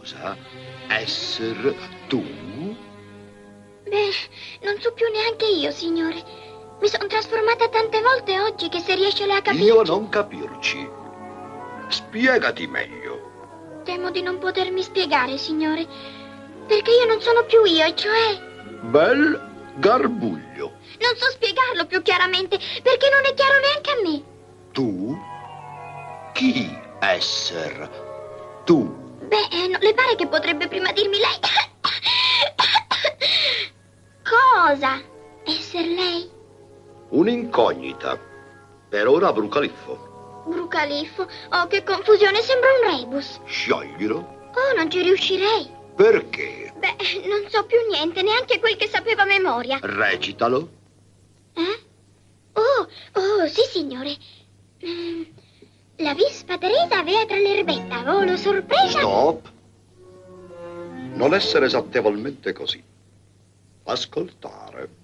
cosa esser tu? Beh, non so più neanche io, signore. Mi sono trasformata tante volte oggi che se riesce lei a capirci... Io non capirci. Spiegati meglio. Temo di non potermi spiegare, signore. Perché io non sono più io, e cioè... Bel garbuglio. Non so spiegarlo più chiaramente, perché non è chiaro neanche a me. Tu? Chi esser tu? Beh, non le pare che potrebbe prima dirmi lei? Cosa? Esser lei? Un'incognita. Per ora Brucaliffo. Brucaliffo? Oh, che confusione, sembra un rebus. Scioglilo. Oh, non ci riuscirei. Perché? Beh, non so più niente, neanche quel che sapeva a memoria. Recitalo. Oh, sì, signore. La Vispa Teresa avea tra l'erbetta, volo sorpresa... Stop. Non essere esattamente così. Ascoltare.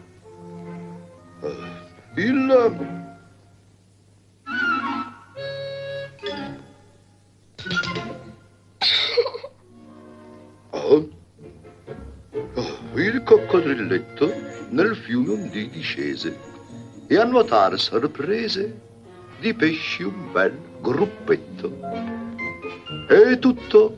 Il coccodrilletto nel fiume ondì discese e a nuotare sorprese di pesci un bel gruppetto. E tutto.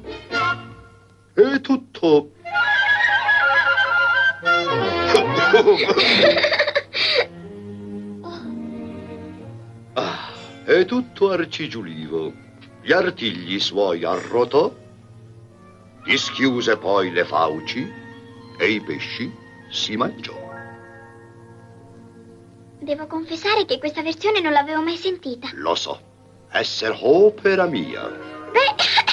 E tutto arcigiulivo. Gli artigli suoi arrotò, dischiuse poi le fauci e i pesci si mangiò. Devo confessare che questa versione non l'avevo mai sentita. Lo so, esser opera mia. Beh...